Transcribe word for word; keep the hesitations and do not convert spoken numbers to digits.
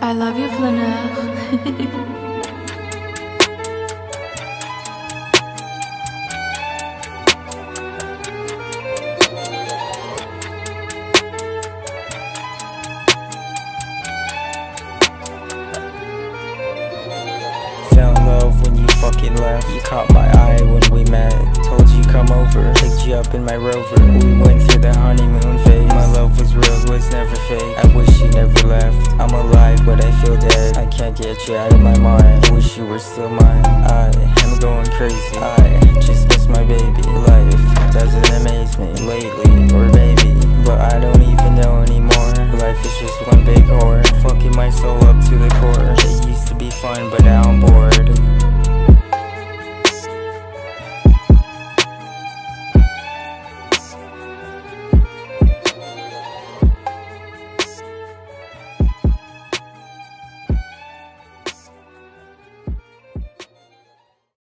I love you, Flâneur. Fell in love when you fucking left. You caught my eye when we met. Told you come over, picked you up in my rover. We went through the honeymoon phase. My love was real, was never fake. I wish you never left. I'm alive, but I feel dead. I can't get you out of my mind. I wish you were still mine. I am going crazy. I just miss my baby. Life doesn't amaze me lately, or baby, but I don't even know anymore. Life is just one big whore, fucking my soul up to the core. It used to be fun, but now